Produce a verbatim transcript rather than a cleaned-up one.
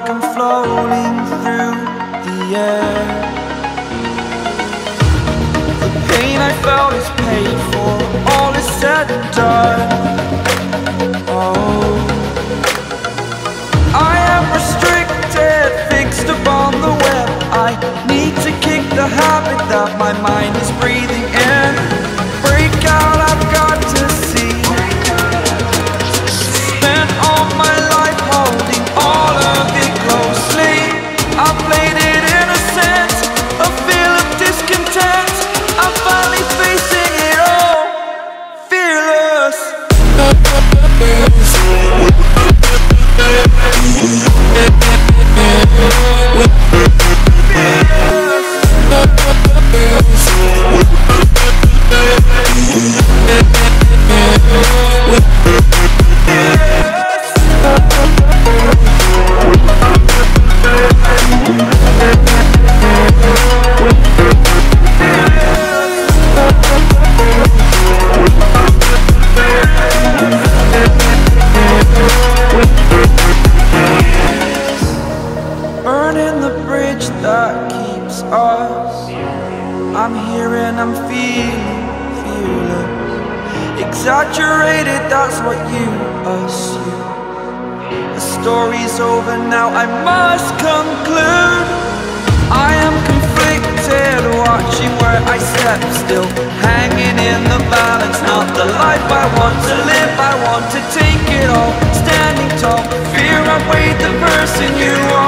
like I'm floating through the air. The pain I felt is paid for, all is said and done. Oh, I am restricted, fixed upon the web. I need to kick the habit that my mind is breathing in. Break out, I've got to see. Spent all my life holding all of it closely. I played it innocent, a feel of discontent. I'm finally facing it all, fearless. Burning the bridge that keeps us. I'm here and I'm feeling fearless. Exaggerated, that's what you assume. The story's over now, I must conclude. I am conflicted, watching where I step still, hanging in the balance. Not the life I want to live, I want to take it all. Standing tall, fear outweighed the person you are.